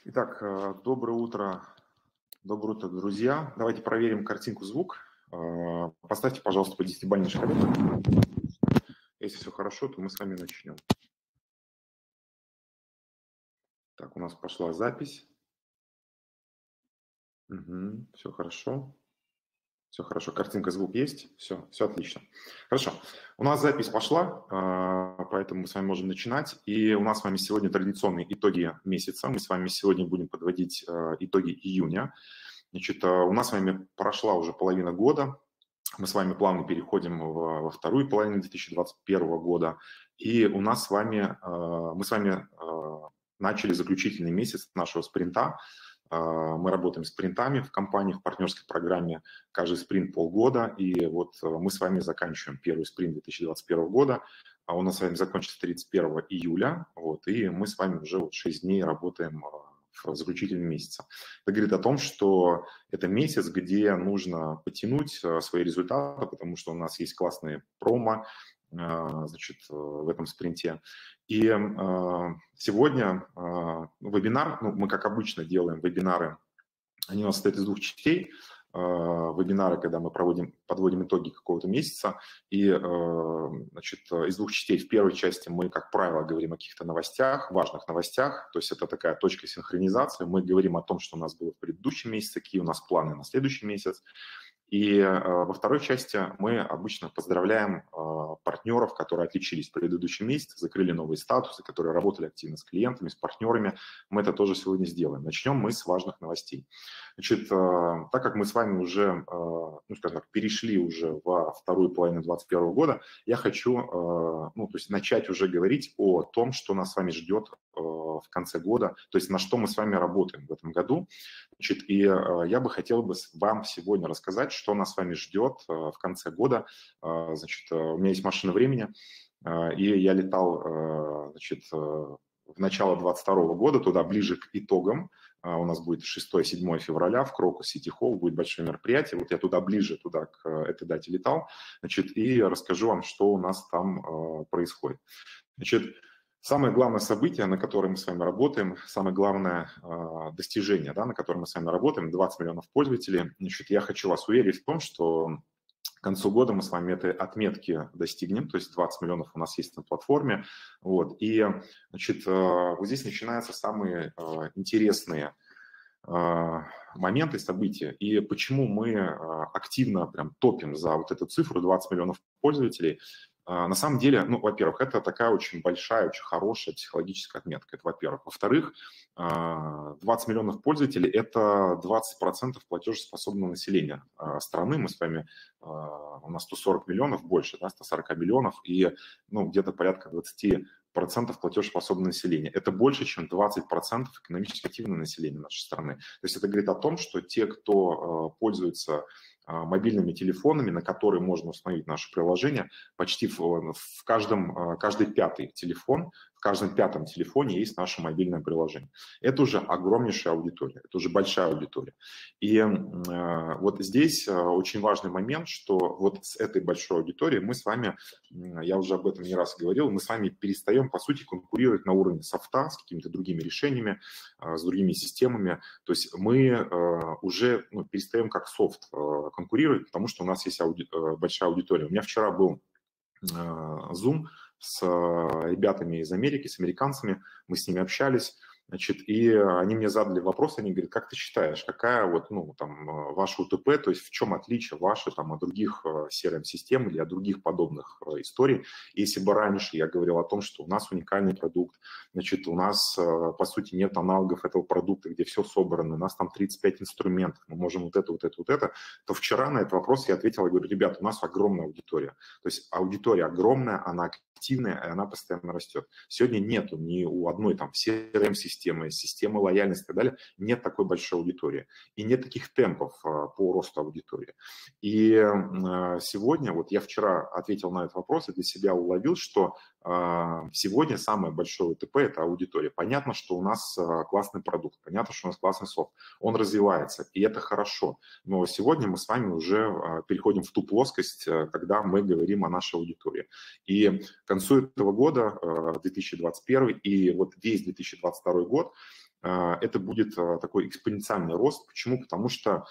Итак, доброе утро, друзья. Давайте проверим картинку, звук. Поставьте, пожалуйста, по 10-бальной шкале. Если все хорошо, то мы с вами начнем. Так, у нас пошла запись. Угу, все хорошо. Все хорошо. Картинка, звук есть. Все отлично. Хорошо. У нас запись пошла, поэтому мы с вами можем начинать. И у нас с вами сегодня традиционные итоги месяца. Мы с вами сегодня будем подводить итоги июня. Значит, у нас с вами прошла уже половина года. Мы с вами плавно переходим во вторую половину 2021 года. И у нас с вами, мы с вами начали заключительный месяц нашего спринта. Мы работаем спринтами в компании, в партнерской программе. Каждый спринт полгода. И вот мы с вами заканчиваем первый спринт 2021 года. Он у нас с вами закончится 31 июля. Вот, и мы с вами уже 6 дней работаем в заключительном месяце. Это говорит о том, что это месяц, где нужно потянуть свои результаты, потому что у нас есть классные промо, значит, в этом спринте. И сегодня вебинар, мы как обычно делаем вебинары, они у нас состоят из двух частей. Вебинары, когда мы подводим итоги какого-то месяца, и, значит, из двух частей. В первой части мы, как правило, говорим о каких-то новостях, важных новостях, то есть это такая точка синхронизации. Мы говорим о том, что у нас было в предыдущем месяце, какие у нас планы на следующий месяц. И во второй части мы обычно поздравляем партнеров, которые отличились в предыдущем месяце, закрыли новые статусы, которые работали активно с клиентами, с партнерами. Мы это тоже сегодня сделаем. Начнем мы с важных новостей. Значит, так как мы с вами уже, скажем так, перешли уже во вторую половину 2021 года, я хочу то есть начать уже говорить о том, что нас с вами ждет в конце года, то есть на что мы с вами работаем в этом году. Значит, и я бы хотел вам сегодня рассказать, что нас с вами ждет в конце года. Значит, у меня есть машина времени, и я летал, значит, в начало 2022 года, туда ближе к итогам. У нас будет 6-7 февраля в Крокус Сити Холл, будет большое мероприятие. Вот я туда к этой дате летал, значит, и расскажу вам, что у нас там происходит. Значит, самое главное событие, на котором мы с вами работаем, самое главное достижение, да, на котором мы с вами работаем, 20 миллионов пользователей. Значит, я хочу вас уверить в том, что к концу года мы с вами этой отметки достигнем, то есть 20 миллионов у нас есть на платформе. Вот, и, значит, вот здесь начинаются самые интересные моменты, события, и почему мы активно прям топим за вот эту цифру 20 миллионов пользователей. На самом деле, во-первых, это такая очень большая, очень хорошая психологическая отметка, это во-первых. Во-вторых, 20 миллионов пользователей – это 20% платежеспособного населения страны. Мы с вами, у нас 140 миллионов больше, да, 140 миллионов, и где-то порядка 20% платежеспособного населения. Это больше, чем 20% экономически активного населения нашей страны. То есть это говорит о том, что те, кто пользуется мобильными телефонами, на которые можно установить наше приложение, почти каждый пятый телефон, в каждом пятом телефоне есть наше мобильное приложение. Это уже огромнейшая аудитория, это уже большая аудитория. И вот здесь очень важный момент, что вот с этой большой аудиторией мы с вами, я уже об этом не раз говорил, мы с вами перестаем, по сути, конкурировать на уровне софта с какими-то другими решениями, с другими системами. То есть мы уже перестаем как софт конкурировать, потому что у нас есть большая аудитория. У меня вчера был Zoom с ребятами из Америки, с американцами, мы с ними общались, значит, и они мне задали вопрос, они говорят, как ты считаешь, какая ваша УТП, то есть в чем отличие ваше от других CRM-систем или от других подобных историй. Если бы раньше я говорил о том, что у нас уникальный продукт, значит, у нас, по сути, нет аналогов этого продукта, где все собрано, у нас там 35 инструментов, мы можем вот это, то вчера на этот вопрос я ответил, я говорю, ребята, у нас огромная аудитория. То есть аудитория огромная, она активная, и она постоянно растет. Сегодня нету ни у одной CRM-системы лояльности и так далее, нет такой большой аудитории. И нет таких темпов по росту аудитории. И сегодня, вот я вчера ответил на этот вопрос и для себя уловил, что сегодня самое большое УТП – это аудитория. Понятно, что у нас классный продукт, понятно, что у нас классный софт, он развивается, и это хорошо. Но сегодня мы с вами уже переходим в ту плоскость, когда мы говорим о нашей аудитории. И к концу этого года, 2021, и вот весь 2022 год, это будет такой экспоненциальный рост. Почему? Потому что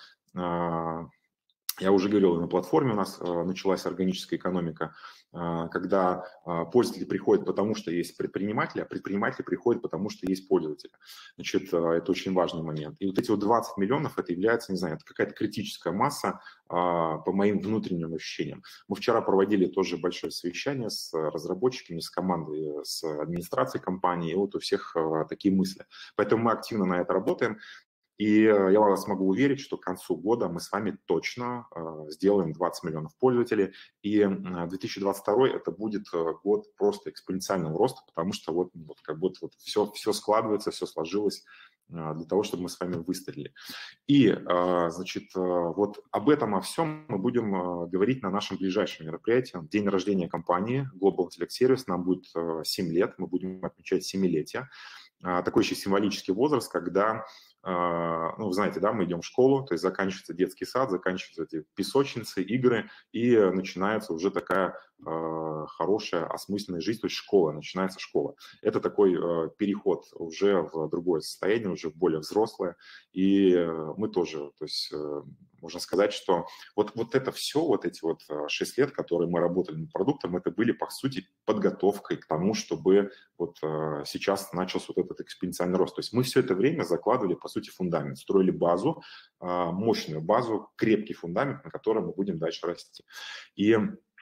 я уже говорил, на платформе у нас началась органическая экономика, когда пользователи приходят потому, что есть предприниматели, а предприниматели приходят потому, что есть пользователи. Значит, это очень важный момент. И вот эти вот 20 миллионов, это является, не знаю, это какая-то критическая масса по моим внутренним ощущениям. Мы вчера проводили тоже большое совещание с разработчиками, с командой, с администрацией компании, и вот у всех такие мысли. Поэтому мы активно на это работаем. И я вас могу уверить, что к концу года мы с вами точно сделаем 20 миллионов пользователей. И 2022 это будет год просто экспоненциального роста, потому что вот как будто вот все складывается, все сложилось для того, чтобы мы с вами выстрелили. И, значит, вот об этом, о всем мы будем говорить на нашем ближайшем мероприятии. День рождения компании Global Intellect Service. Нам будет 7 лет, мы будем отмечать 7-летие. Такой еще символический возраст, когда, ну, вы знаете, да, мы идем в школу, то есть заканчивается детский сад, заканчиваются эти песочницы, игры, и начинается уже такая хорошая, осмысленная жизнь, то есть школа, начинается школа. Это такой переход уже в другое состояние, уже в более взрослое, и мы тоже, то есть можно сказать, что вот это все, вот эти вот 6 лет, которые мы работали над продуктом, это были, по сути, подготовкой к тому, чтобы вот сейчас начался вот этот экспоненциальный рост. То есть мы все это время закладывали, по сути, фундамент, строили базу, мощную базу, крепкий фундамент, на котором мы будем дальше расти. И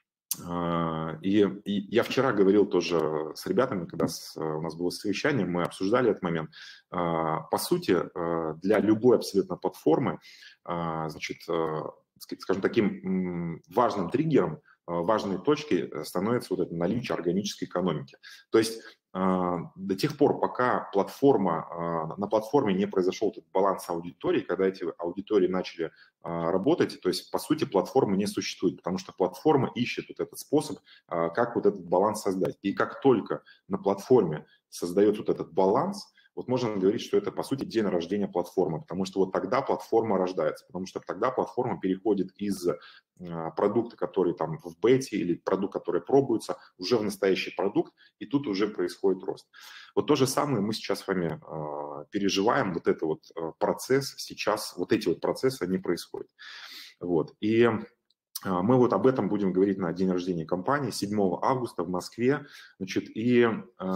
я вчера говорил тоже с ребятами, когда у нас было совещание, мы обсуждали этот момент. По сути, для любой абсолютно платформы, значит, скажем, таким важным триггером, важной точкой становится вот это наличие органической экономики. То есть до тех пор, пока на платформе не произошел этот баланс аудитории, когда эти аудитории начали работать, то есть, по сути, платформы не существует, потому что платформа ищет вот этот способ, как вот этот баланс создать. И как только на платформе создается вот этот баланс, вот можно говорить, что это, по сути, день рождения платформы, потому что вот тогда платформа рождается, потому что тогда платформа переходит из продукта, который там в бете, или продукт, который пробуется, уже в настоящий продукт, и тут уже происходит рост. Вот то же самое мы сейчас с вами переживаем, вот этот вот процесс сейчас, вот эти вот процессы, они происходят. Вот. И мы вот об этом будем говорить на день рождения компании 7 августа в Москве. Значит, и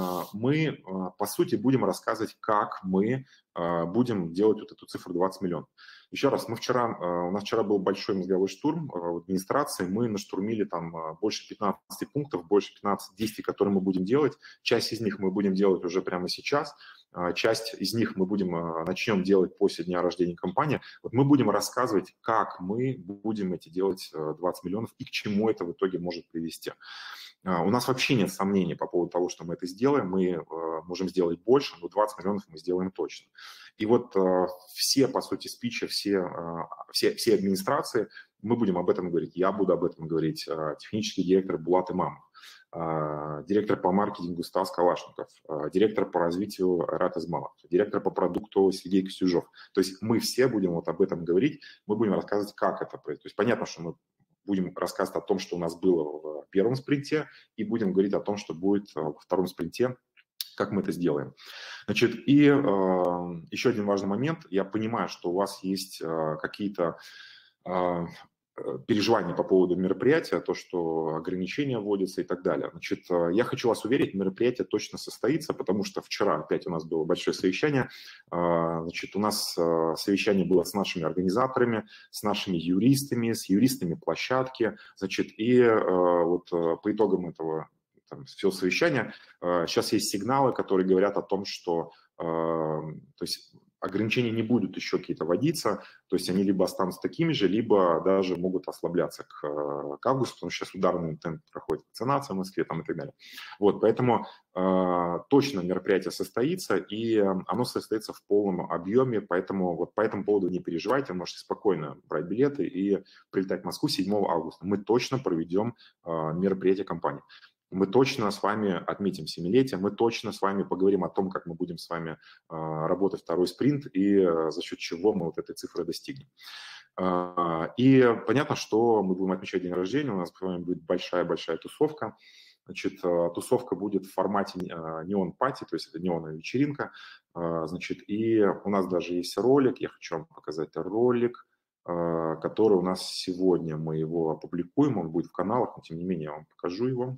мы, по сути, будем рассказывать, как мы будем делать вот эту цифру 20 миллионов. Еще раз, у нас вчера был большой мозговой штурм в администрации, мы наштурмили там больше 15 пунктов, больше 15 действий, которые мы будем делать. Часть из них мы будем делать уже прямо сейчас, часть из них мы начнем делать после дня рождения компании. Вот мы будем рассказывать, как мы будем эти делать 20 миллионов и к чему это в итоге может привести. У нас вообще нет сомнений по поводу того, что мы это сделаем. Мы можем сделать больше, но 20 миллионов мы сделаем точно. И вот все, по сути, спичи, все администрации, мы будем об этом говорить. Я буду об этом говорить. Технический директор Булат Имамов, директор по маркетингу Стас Калашников, директор по развитию Айрат Измалов, директор по продукту Сергей Костюжев. То есть мы все будем вот об этом говорить, мы будем рассказывать, как это происходит. То есть понятно, что мы будем рассказывать о том, что у нас было в первом спринте, и будем говорить о том, что будет во втором спринте, как мы это сделаем. Значит, и еще один важный момент. Я понимаю, что у вас есть какие-то переживания по поводу мероприятия, то, что ограничения вводятся и так далее. Значит, я хочу вас уверить, мероприятие точно состоится, потому что вчера опять у нас было большое совещание. Значит, у нас совещание было с нашими организаторами, с нашими юристами, с юристами площадки. Значит, и вот по итогам этого всего совещания сейчас есть сигналы, которые говорят о том, что то есть ограничения не будут еще какие-то вводиться, то есть они либо останутся такими же, либо даже могут ослабляться к августу, потому что сейчас ударный темп проходит вакцинация в Москве там, и так далее. Вот, поэтому точно мероприятие состоится, и оно состоится в полном объеме, поэтому вот по этому поводу не переживайте, можете спокойно брать билеты и прилетать в Москву 7 августа. Мы точно проведем мероприятие компании. Мы точно с вами отметим 7-летие, мы точно с вами поговорим о том, как мы будем с вами работать второй спринт и за счет чего мы вот этой цифры достигнем. И понятно, что мы будем отмечать день рождения, у нас с вами будет большая-большая тусовка. Значит, тусовка будет в формате неон-пати, то есть это неоновая вечеринка. Значит, и у нас даже есть ролик, я хочу вам показать ролик, который у нас сегодня, мы его опубликуем, он будет в каналах, но тем не менее я вам покажу его.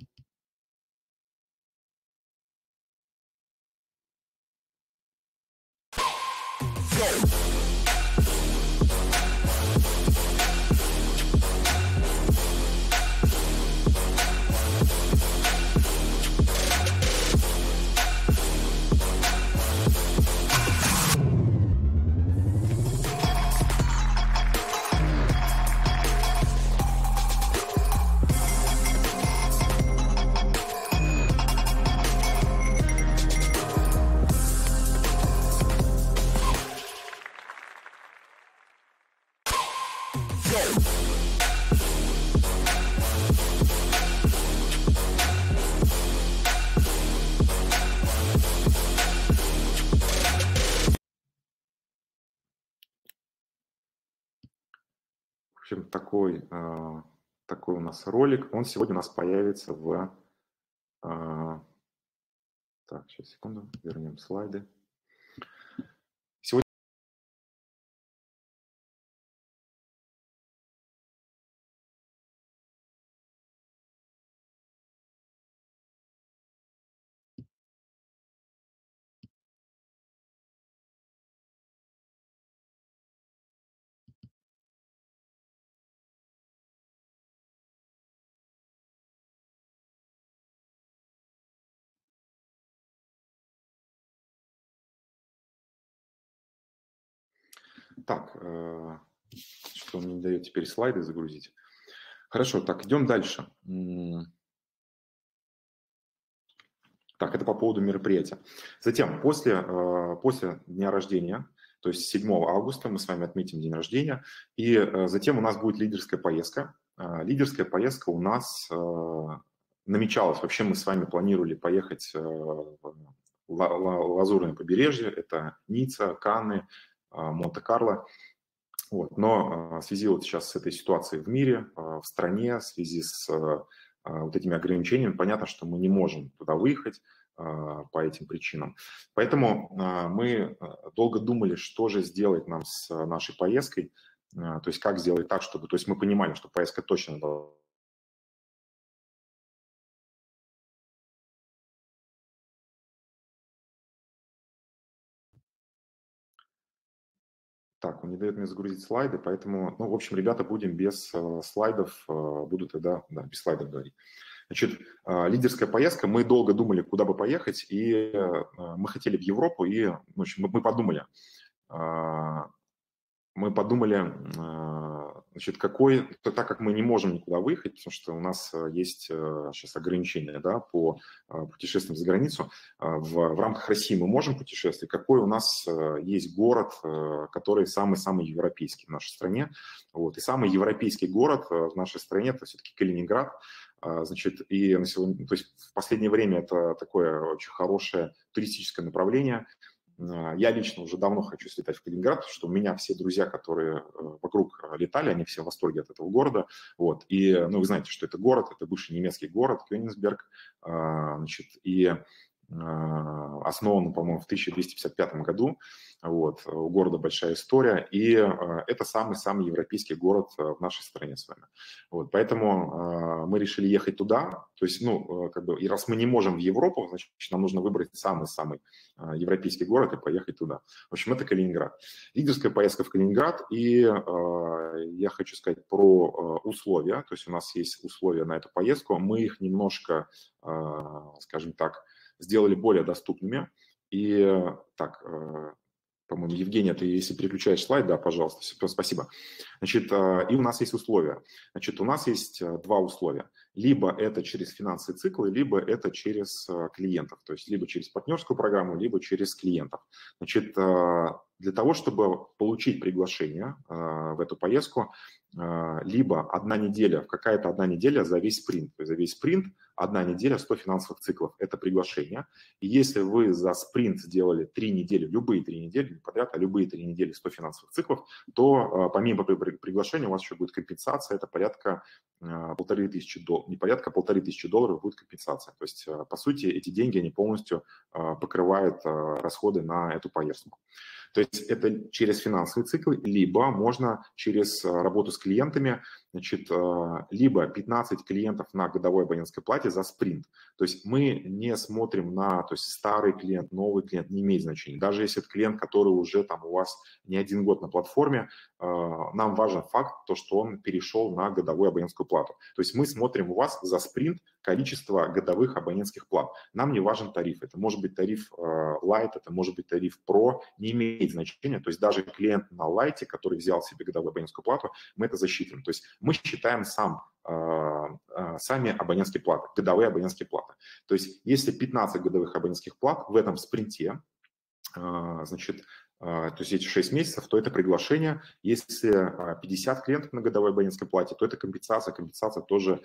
В общем, такой у нас ролик. Он сегодня у нас появится в... Так, сейчас, секунду, вернем слайды. Сегодня... Так, что он мне не дает теперь слайды загрузить. Хорошо, так, идем дальше. Так, это по поводу мероприятия. Затем, после дня рождения, то есть 7 августа мы с вами отметим день рождения, и затем у нас будет лидерская поездка. Лидерская поездка у нас намечалась. Вообще мы с вами планировали поехать в Лазурное побережье, это Ницца, Канны, Монте-Карло. Вот. Но в связи вот сейчас с этой ситуацией в мире, в стране, в связи с вот этими ограничениями, понятно, что мы не можем туда выехать по этим причинам. Поэтому мы долго думали, что же сделать нам с нашей поездкой, то есть как сделать так, чтобы... То есть мы понимали, что поездка точно должна... Так, он не дает мне загрузить слайды, поэтому, ну, в общем, ребята, будем без слайдов, буду тогда, да, без слайдов говорить. Значит, лидерская поездка, мы долго думали, куда бы поехать, и мы хотели в Европу, и, в общем, мы подумали, значит, так как мы не можем никуда выехать, потому что у нас есть сейчас ограничения, да, по путешествиям за границу, в рамках России мы можем путешествовать, какой у нас есть город, который самый-самый европейский в нашей стране, вот, и самый европейский город в нашей стране – это все-таки Калининград, значит, и на сегодня, то есть в последнее время это такое очень хорошее туристическое направление. Я лично уже давно хочу слетать в Калининград, потому что у меня все друзья, которые вокруг летали, они все в восторге от этого города. Вот. И, ну, вы знаете, что это город, это бывший немецкий город, Кёнигсберг, значит, и основан, по-моему, в 1255 году. Вот. У города большая история, и это самый-самый европейский город в нашей стране с вами. Вот. Поэтому мы решили ехать туда. То есть, ну, как бы, и раз мы не можем в Европу, значит, нам нужно выбрать самый-самый европейский город и поехать туда. В общем, это Калининград. Лидерская поездка в Калининград, и я хочу сказать про условия. То есть у нас есть условия на эту поездку. Мы их немножко, скажем так, сделали более доступными. И так, по-моему, Евгений, ты если переключаешь слайд, да, пожалуйста, спасибо. Значит, и у нас есть условия. Значит, у нас есть два условия. Либо это через финансовые циклы, либо это через клиентов. То есть либо через партнерскую программу, либо через клиентов. Значит, Для того, чтобы получить приглашение в эту поездку, либо какая-то одна неделя за весь спринт. То есть за весь спринт 1 неделя, 100 финансовых циклов – это приглашение. И если вы за спринт сделали 3 недели, любые 3 недели, не подряд, а любые 3 недели 100 финансовых циклов, то помимо приглашения у вас еще будет компенсация, это порядка $1500, не порядка $1500 будет компенсация. То есть, по сути, эти деньги, они полностью покрывают расходы на эту поездку. То есть это через финансовый цикл, либо можно через работу с клиентами, значит, либо 15 клиентов на годовой абонентской плате за спринт. То есть мы не смотрим то есть старый клиент, новый клиент, не имеет значения. Даже если это клиент, который уже там у вас не 1 год на платформе, нам важен факт, то, что он перешел на годовую абонентскую плату. То есть мы смотрим у вас за спринт количество годовых абонентских плат. Нам не важен тариф. Это может быть тариф Light, это может быть тариф Pro, не имеет значения. То есть даже клиент на Light, который взял себе годовую абонентскую плату, мы это засчитываем. То есть мы считаем сами абонентские платы, годовые абонентские платы. То есть если 15 годовых абонентских плат в этом спринте, значит, то есть эти 6 месяцев, то это приглашение. Если 50 клиентов на годовой абонентской плате, то это компенсация. Компенсация тоже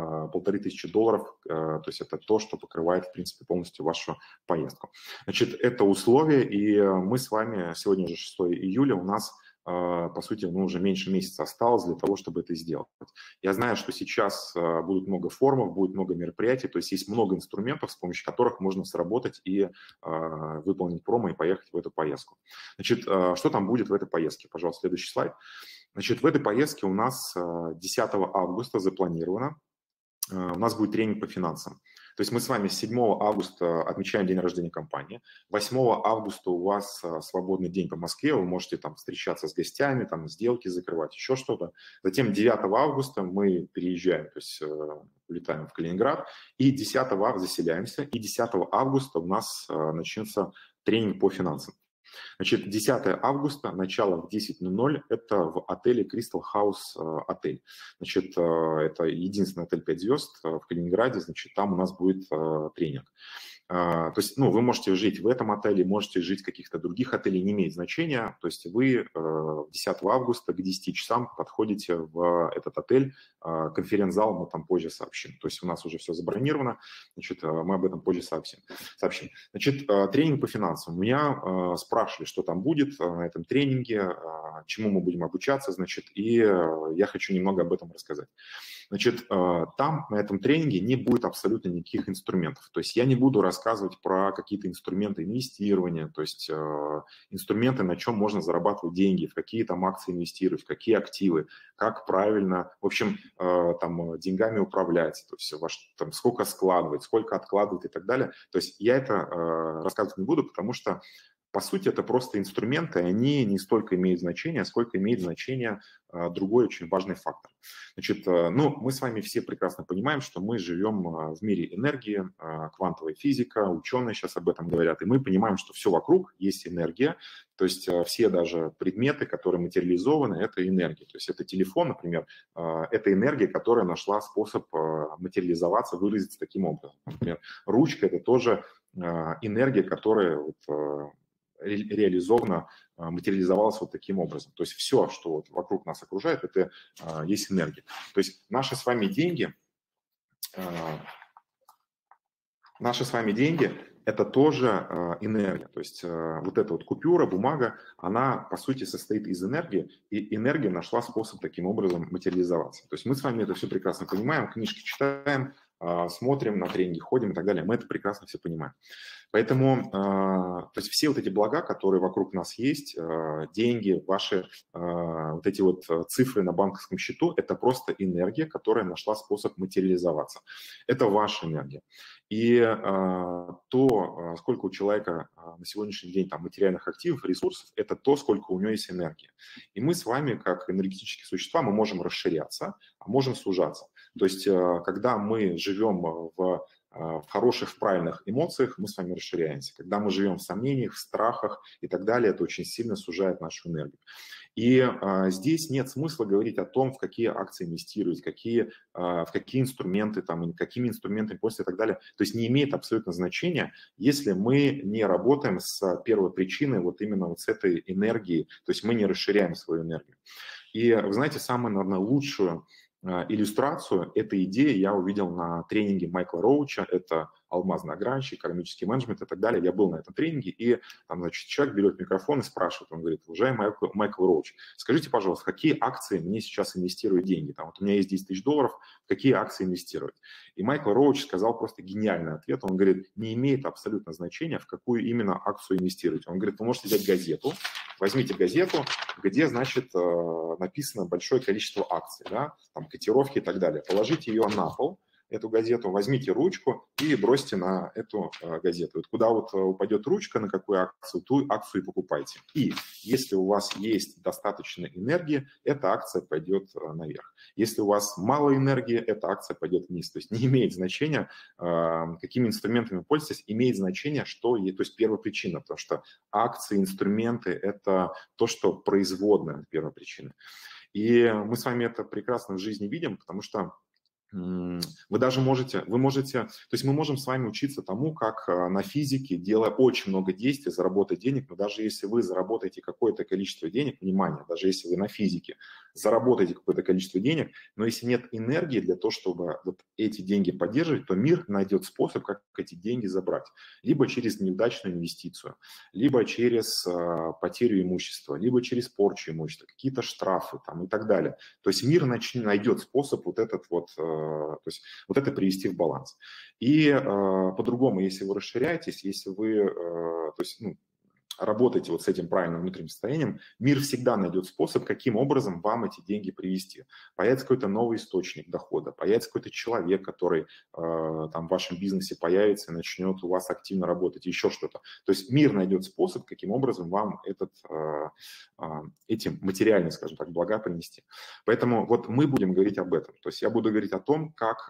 $1500. То есть это то, что покрывает, в принципе, полностью вашу поездку. Значит, это условия, и мы с вами, сегодня уже 6 июля, у нас по сути, уже меньше месяца осталось для того, чтобы это сделать. Я знаю, что сейчас будет много форумов, будет много мероприятий, то есть есть много инструментов, с помощью которых можно сработать и выполнить промо и поехать в эту поездку. Значит, что там будет в этой поездке? Пожалуйста, следующий слайд. Значит, в этой поездке у нас 10 августа запланировано, у нас будет тренинг по финансам. То есть мы с вами 7 августа отмечаем день рождения компании. 8 августа у вас свободный день по Москве, вы можете там встречаться с гостями, там сделки закрывать, еще что-то. Затем 9 августа мы переезжаем, то есть улетаем в Калининград, и 10 августа заселяемся, и 10 августа у нас начнется тренинг по финансам. Значит, 10 августа, начало в 10:00, это в отеле Crystal House отель. Значит, это единственный отель 5 звезд в Калининграде, значит, там у нас будет тренинг. То есть, вы можете жить в этом отеле, можете жить в каких-то других отелях, не имеет значения. То есть вы 10 августа к 10 часам подходите в этот отель, конференц-зал мы там позже сообщим. То есть у нас уже все забронировано, значит, мы об этом позже сообщим. Значит, тренинг по финансам. Меня спрашивали, что там будет на этом тренинге, чему мы будем обучаться, значит, и я хочу немного об этом рассказать. Значит, там, на этом тренинге, не будет абсолютно никаких инструментов. То есть я не буду рассказывать про какие-то инструменты инвестирования, то есть инструменты, на чем можно зарабатывать деньги, в какие там акции инвестировать, в какие активы, как правильно, в общем, там деньгами управлять, то есть там, сколько складывать, сколько откладывать и так далее. То есть я это рассказывать не буду, потому что по сути, это просто инструменты, они не столько имеют значение, сколько имеет значение другой очень важный фактор. Значит, мы с вами все прекрасно понимаем, что мы живем в мире энергии, квантовая физика, ученые сейчас об этом говорят, и мы понимаем, что все вокруг есть энергия, то есть все даже предметы, которые материализованы, это энергия. То есть это телефон, например, это энергия, которая нашла способ материализоваться, выразиться таким образом. Например, ручка – это тоже энергия, которая реализовано, материализовалось вот таким образом. То есть все, что вот вокруг нас окружает, это есть энергия. То есть наши с вами деньги это тоже энергия. То есть вот эта вот купюра, бумага, она по сути состоит из энергии, и энергия нашла способ таким образом материализоваться. То есть мы с вами это все прекрасно понимаем, книжки читаем, смотрим, на тренинги ходим и так далее. Мы это прекрасно все понимаем. Поэтому, то есть все вот эти блага, которые вокруг нас есть, деньги, ваши вот эти вот цифры на банковском счету, это просто энергия, которая нашла способ материализоваться. Это ваша энергия. И то, сколько у человека на сегодняшний день там материальных активов, ресурсов, это то, сколько у него есть энергии. И мы с вами, как энергетические существа, мы можем расширяться, а можем сужаться. То есть, когда мы живем в хороших, в правильных эмоциях, мы с вами расширяемся. Когда мы живем в сомнениях, в страхах и так далее, это очень сильно сужает нашу энергию. И здесь нет смысла говорить о том, в какие акции инвестировать, в какие инструменты, там, какими инструментами пользоваться и так далее. То есть не имеет абсолютно значения, если мы не работаем с первой причиной, вот именно вот с этой энергией, то есть мы не расширяем свою энергию. И вы знаете, самую, наверное, лучшую иллюстрацию этой идеи я увидел на тренинге Майкла Роуча. Это алмазный огранщик, кармический менеджмент и так далее. Я был на этом тренинге, и там, значит, человек берет микрофон и спрашивает, он говорит: уважаемый Майкл Роуч, скажите, пожалуйста, в какие акции мне сейчас инвестировать деньги? Там, вот у меня есть 10 тысяч долларов, в какие акции инвестировать? И Майкл Роуч сказал просто гениальный ответ. Он говорит: не имеет абсолютно значения, в какую именно акцию инвестировать. Он говорит: вы можете взять газету, возьмите газету, где, значит, написано большое количество акций, да, там котировки и так далее. Положите ее на пол, эту газету, возьмите ручку и бросьте на эту газету. Вот куда вот упадет ручка, на какую акцию, ту акцию и покупайте. И если у вас есть достаточно энергии, эта акция пойдет наверх. Если у вас мало энергии, эта акция пойдет вниз. То есть не имеет значения, какими инструментами пользуетесь, имеет значение, что, то есть первопричина, потому что акции, инструменты – это то, что производная первопричина. И мы с вами это прекрасно в жизни видим, потому что вы можете, то есть мы можем с вами учиться тому, как на физике, делая очень много действий, заработать денег, но даже если вы заработаете какое-то количество денег, внимание, даже если вы на физике заработаете какое-то количество денег, но если нет энергии для того, чтобы вот эти деньги поддерживать, то мир найдет способ, как эти деньги забрать. Либо через неудачную инвестицию, либо через потерю имущества, либо через порчу имущества, какие-то штрафы там, и так далее. То есть мир найдет способ вот этот вот, то есть вот это привести в баланс. И по-другому, если вы расширяетесь, если вы, то есть, работаете вот с этим правильным внутренним состоянием, мир всегда найдет способ, каким образом вам эти деньги привести. Появится какой-то новый источник дохода, появится какой-то человек, который там в вашем бизнесе появится и начнет у вас активно работать, еще что-то. То есть мир найдет способ, каким образом вам эти материальные, скажем так, блага принести. Поэтому вот мы будем говорить об этом. То есть я буду говорить о том, как...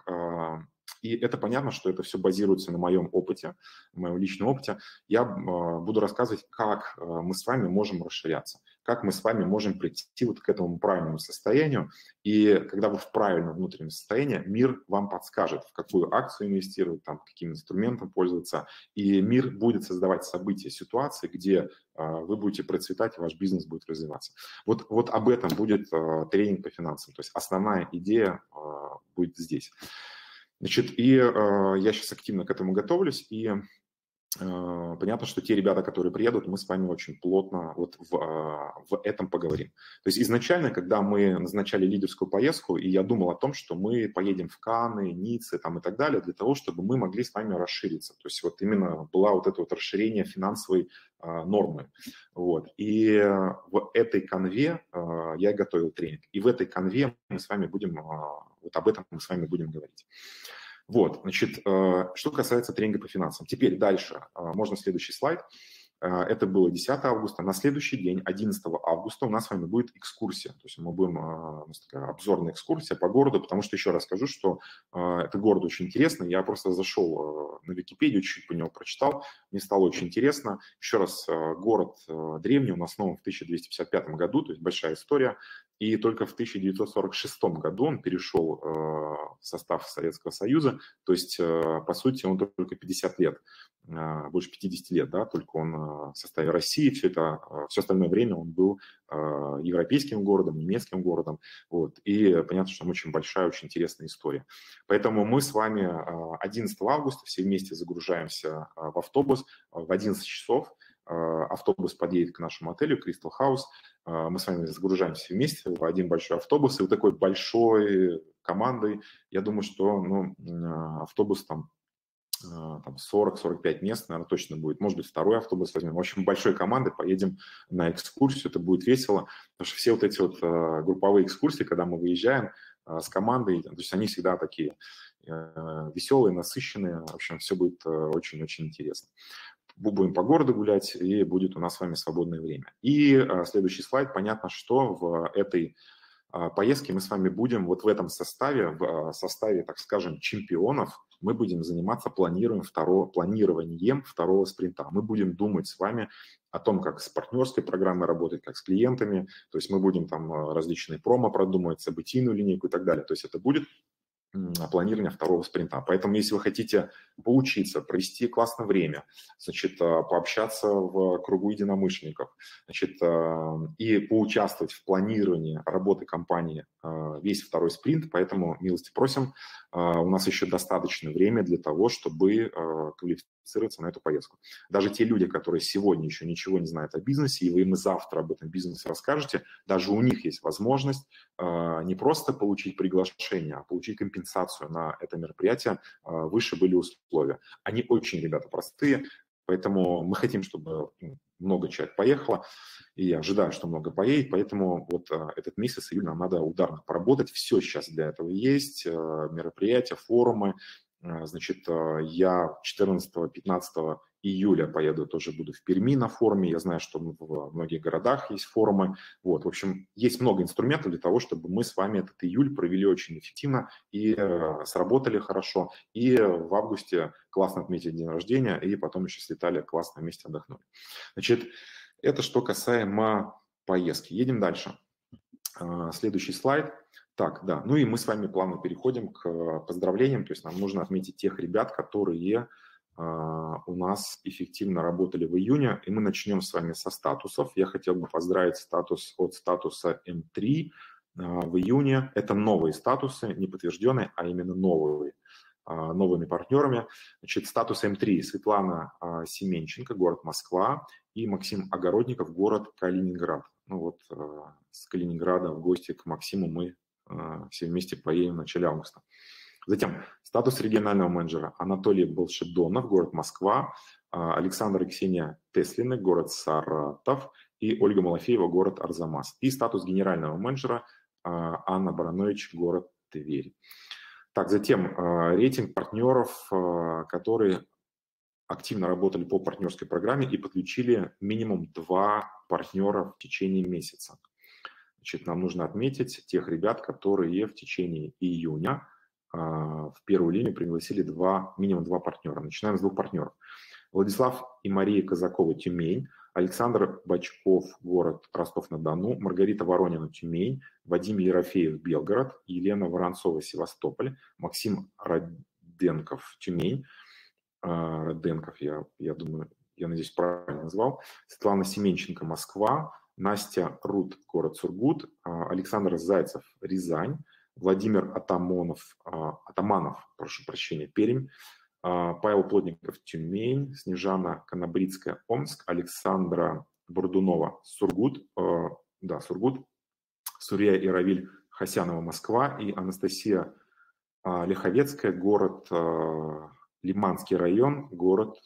И это понятно, что это все базируется на моем опыте, на моем личном опыте. Я буду рассказывать, как мы с вами можем расширяться, как мы с вами можем прийти вот к этому правильному состоянию. И когда вы в правильном внутреннем состоянии, мир вам подскажет, в какую акцию инвестировать, там, каким инструментом пользоваться. И мир будет создавать события, ситуации, где вы будете процветать, и ваш бизнес будет развиваться. Вот об этом будет тренинг по финансам. То есть основная идея будет здесь. Значит, и я сейчас активно к этому готовлюсь, и понятно, что те ребята, которые приедут, мы с вами очень плотно вот в этом поговорим. То есть изначально, когда мы назначали лидерскую поездку, и я думал о том, что мы поедем в Канны, Ниццы там, и так далее, для того, чтобы мы могли с вами расшириться. То есть вот именно было вот это вот расширение финансовой нормы. Вот. И в этой канве я готовил тренинг. И в этой канве мы с вами будем, вот об этом мы с вами будем говорить. Вот, значит, что касается тренинга по финансам. Теперь дальше, можно следующий слайд. Это было 10 августа. На следующий день, 11 августа, у нас с вами будет экскурсия. То есть мы будем, у нас такая обзорная экскурсия по городу, потому что еще раз скажу, что этот город очень интересный. Я просто зашел на Википедию, чуть-чуть по нему прочитал. Мне стало очень интересно. Еще раз, город древний, он основан в 1255 году, то есть большая история. И только в 1946 году он перешел в состав Советского Союза. То есть, по сути, он только 50 лет, больше 50 лет, да, только он в составе России. Все остальное время он был европейским городом, немецким городом. Вот. И понятно, что там очень большая, очень интересная история. Поэтому мы с вами 11 августа все вместе загружаемся в автобус в 11 часов. Автобус подъедет к нашему отелю Crystal House. Мы с вами загружаемся вместе в один большой автобус. И вот такой большой командой, я думаю, что автобус там 40-45 мест, наверное, точно будет. Может быть, второй автобус возьмем. В общем, большой командой поедем на экскурсию. Это будет весело. Потому что все вот эти вот групповые экскурсии, когда мы выезжаем с командой, то есть они всегда такие веселые, насыщенные. В общем, все будет очень-очень интересно. Будем по городу гулять, и будет у нас с вами свободное время. И следующий слайд. Понятно, что в этой поездки мы с вами будем вот в этом составе, в составе, так скажем, чемпионов, мы будем заниматься планированием второго спринта. Мы будем думать с вами о том, как с партнерской программой работать, как с клиентами, то есть мы будем там различные промо продумывать, событийную линейку и так далее. То есть это будет планирования второго спринта. Поэтому, если вы хотите поучиться, провести классное время, значит, пообщаться в кругу единомышленников, значит, и поучаствовать в планировании работы компании весь второй спринт, поэтому милости просим, у нас еще достаточно времени для того, чтобы квалифицироваться на эту поездку. Даже те люди, которые сегодня еще ничего не знают о бизнесе, и вы им завтра об этом бизнесе расскажете, даже у них есть возможность не просто получить приглашение, а получить компенсацию на это мероприятие, выше были условия. Они очень, ребята, простые, поэтому мы хотим, чтобы много человек поехало, и я ожидаю, что много поедет, поэтому вот этот месяц, июль, нам надо ударно поработать, все сейчас для этого есть, мероприятия, форумы. Значит, я 14-15 июля поеду, тоже буду в Перми на форуме. Я знаю, что в многих городах есть форумы. Вот, в общем, есть много инструментов для того, чтобы мы с вами этот июль провели очень эффективно и сработали хорошо. И в августе классно отметили день рождения, и потом еще слетали классно вместе отдохнули. Значит, это что касаемо поездки. Едем дальше. Следующий слайд. Так, да, ну и мы с вами плавно переходим к поздравлениям, то есть нам нужно отметить тех ребят, которые у нас эффективно работали в июне, и мы начнем с вами со статусов. Я хотел бы поздравить статус от статуса М3 в июне. Это новые статусы, не подтвержденные, а именно новыми партнерами. Значит, статус М3 Светлана Семенченко, город Москва, и Максим Огородников, город Калининград. Ну вот с Калининграда в гости к Максиму мы все вместе поедем в начале августа. Затем статус регионального менеджера Анатолий Болшедонов, город Москва, Александр и Ксения Теслины, город Саратов, и Ольга Малафеева, город Арзамас. И статус генерального менеджера Анна Баранович, город Тверь. Так, затем рейтинг партнеров, которые активно работали по партнерской программе и подключили минимум 2 партнера в течение месяца. Значит, нам нужно отметить тех ребят, которые в течение июня в первую линию пригласили минимум 2 партнера. Начинаем с 2 партнеров. Владислав и Мария Казакова, Тюмень, Александр Бачков, город Ростов-на-Дону, Маргарита Воронина, Тюмень, Вадим Ерофеев, Белгород, Елена Воронцова, Севастополь, Максим Роденков, Тюмень, Роденков, я думаю, я надеюсь, правильно назвал, Светлана Семенченко, Москва, Настя Рут, город Сургут, Александр Зайцев, Рязань, Владимир Атаманов, прошу прощения, Пермь, Павел Плотников, Тюмень, Снежана Конобрицкая, Омск, Александра Бурдунова, Сургут, Сургут, Сурья и Равиль Хасянова, Москва, и Анастасия Лиховецкая, город Лиманский район, город,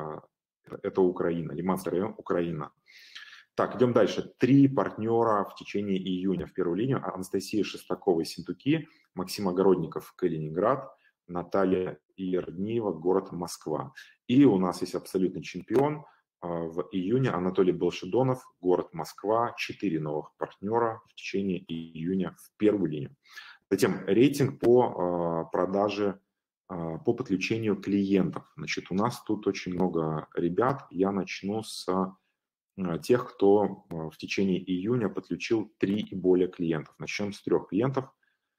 это Украина, Лиманский район, Украина. Так, идем дальше. 3 партнера в течение июня в первую линию. Анастасия Шестакова, Синтуки, Максим Огородников, Калининград, Наталья Ердниева, город Москва. И у нас есть абсолютный чемпион в июне Анатолий Болшедонов, город Москва. 4 новых партнера в течение июня в первую линию. Затем рейтинг по продаже, по подключению клиентов. Значит, у нас тут очень много ребят. Я начну с тех, кто в течение июня подключил 3 и более клиентов. Начнем с 3 клиентов.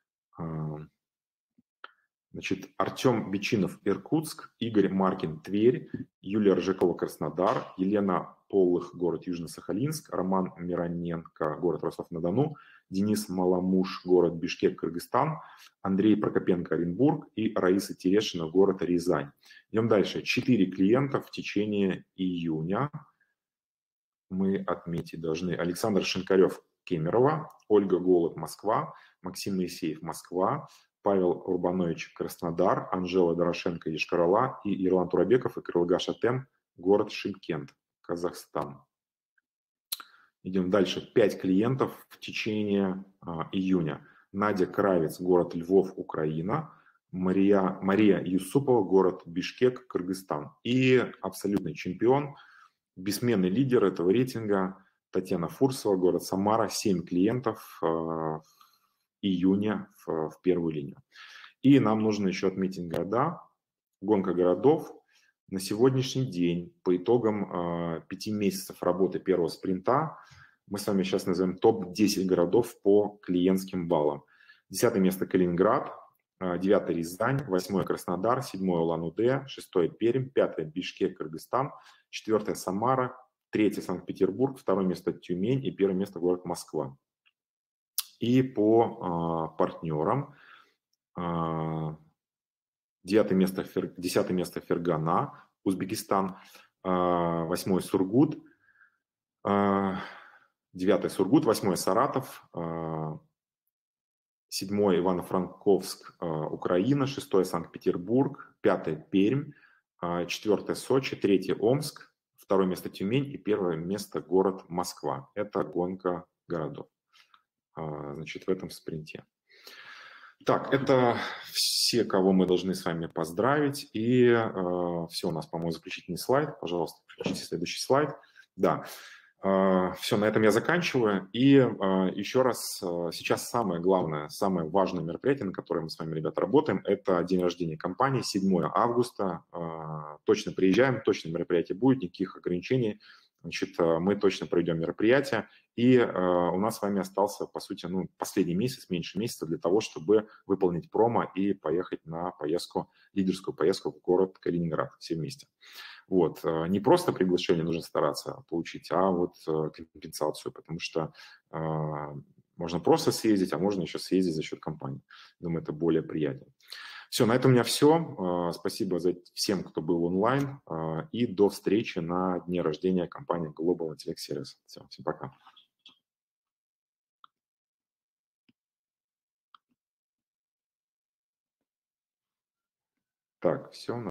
Значит, Артем Бичинов, Иркутск, Игорь Маркин, Тверь, Юлия Ржакова, Краснодар, Елена Полых, город Южно-Сахалинск, Роман Мироненко, город Ростов-на-Дону, Денис Маламуш, город Бишкек, Кыргызстан, Андрей Прокопенко, Оренбург и Раиса Терешина, город Рязань. Идем дальше. 4 клиента в течение июня мы отметить должны. Александр Шинкарев, Кемерово, Ольга Голод, Москва, Максим Моисеев, Москва, Павел Урбанович, Краснодар, Анжела Дорошенко, Йошкар-Ола и Ирлан Турабеков и Крылгаш Атем, город Шымкент, Казахстан. Идем дальше. 5 клиентов в течение июня. Надя Кравец, город Львов, Украина. Мария Юсупова, город Бишкек, Кыргызстан. И абсолютный чемпион, бессменный лидер этого рейтинга Татьяна Фурсова, город Самара, 7 клиентов в июня в первую линию. И нам нужно еще отметить города, гонка городов. На сегодняшний день, по итогам 5 месяцев работы первого спринта, мы с вами сейчас назовем топ-10 городов по клиентским баллам. 10 место Калининград, 9 Рязань, 8 Краснодар, 7 Улан-Удэ, 6 Пермь, 5 Бишкек, Кыргызстан, 4 Самара, 3 Санкт-Петербург, 2 место Тюмень и 1 место город Москва. И по партнерам 10 место Фергана, Узбекистан, 8 Сургут, 9 Сургут, 8 Саратов, 7 Ивано-Франковск, Украина, 6 Санкт-Петербург, 5 Пермь, 4 Сочи, 3 Омск, 2 место Тюмень и 1 место город Москва. Это гонка городов, значит, в этом спринте. Так, это все, кого мы должны с вами поздравить. И все, у нас, по-моему, заключительный слайд. Пожалуйста, включите следующий слайд. Да, все, на этом я заканчиваю. И еще раз, сейчас самое главное, самое важное мероприятие, на которое мы с вами, ребята, работаем, это день рождения компании, 7 августа. Точно приезжаем, точно мероприятие будет, никаких ограничений. Значит, мы точно проведем мероприятие, и у нас с вами остался, по сути, последний месяц, меньше месяца для того, чтобы выполнить промо и поехать на поездку, лидерскую поездку в город Калининград все вместе. Вот. Не просто приглашение нужно стараться получить, а вот компенсацию, потому что можно просто съездить, а можно еще съездить за счет компании. Думаю, это более приятно. Все, на этом у меня все. Спасибо всем, кто был онлайн. И до встречи на дне рождения компании Global Intellect Series. Все, всем пока. Так, все.